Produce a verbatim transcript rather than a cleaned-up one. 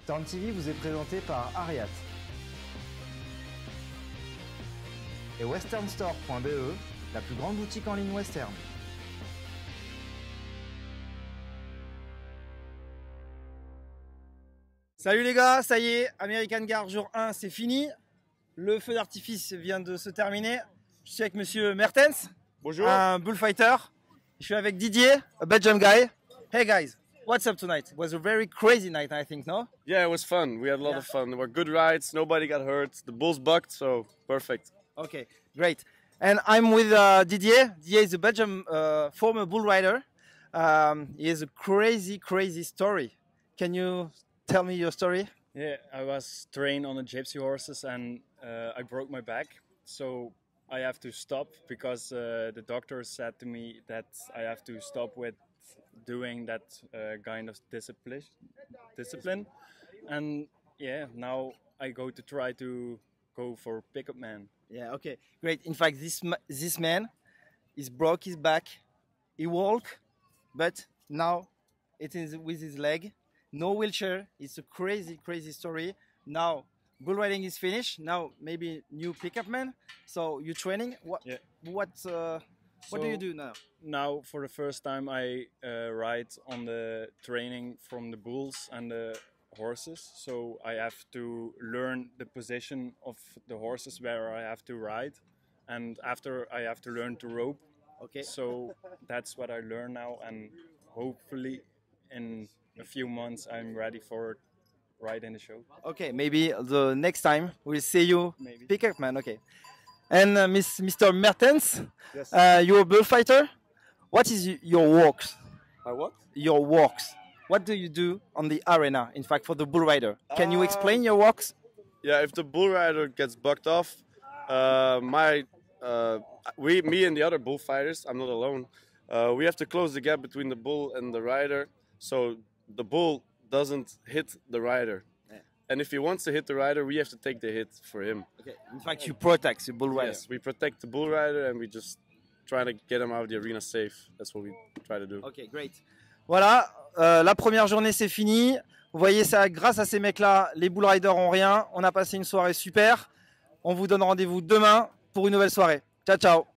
Turn T V vous est présenté par Ariat et westernstore point B E, la plus grande boutique en ligne western. Salut les gars, ça y est, American Guard jour un, c'est fini. Le feu d'artifice vient de se terminer. Je suis avec monsieur Mertens. Bonjour. Un bullfighter. Je suis avec Didier, a Belgian guy. Hey guys, what's up tonight? It was a very crazy night, I think, no? Yeah, it was fun. We had a lot Yeah. of fun. There were good rides. Nobody got hurt. The bulls bucked, so perfect. Okay, great. And I'm with uh, Didier. Didier is a Belgian uh, former bull rider. Um, he has a crazy, crazy story. Can you tell me your story? Yeah, I was trained on the gypsy horses and uh, I broke my back. So I have to stop because uh, the doctor said to me that I have to stop with doing that uh, kind of discipline. discipline. And yeah, now I go to try to go for pickup man. Yeah, okay, great. In fact, this ma this man, he's broke his back. He walk, but now it is with his leg. No wheelchair. It's a crazy, crazy story. Now bull riding is finished. Now maybe new pickup man. So you training. What? Yeah. What? Uh, what do you do now? Now, for the first time, I uh, ride on the training from the bulls and the horses. So I have to learn the position of the horses where I have to ride, and after I have to learn to rope. Okay. So that's what I learn now, and hopefully in a few months I'm ready for ride in the show. Okay, maybe the next time we'll see you Maybe. pickup man. Okay. And uh, Miss, Mister Mertens, Yes. uh, you're a bullfighter. What is y- your works? My what? Your works. What do you do on the arena? In fact, for the bull rider, can you Uh, explain your works? Yeah, if the bull rider gets bucked off, uh, my uh, we, me and the other bullfighters, I'm not alone. Uh, we have to close the gap between the bull and the rider, so the bull doesn't hit the rider. Yeah. And if he wants to hit the rider, we have to take the hit for him. Okay. In fact, you protect the bull rider. Yes, we protect the bull rider and we just try to get him out of the arena safe. That's what we try to do. Ok, great. Voilà, euh, la première journée c'est fini. Vous voyez ça, grâce à ces mecs-là, les bull riders ont rien. On a passé une soirée super. On vous donne rendez-vous demain pour une nouvelle soirée. Ciao, ciao.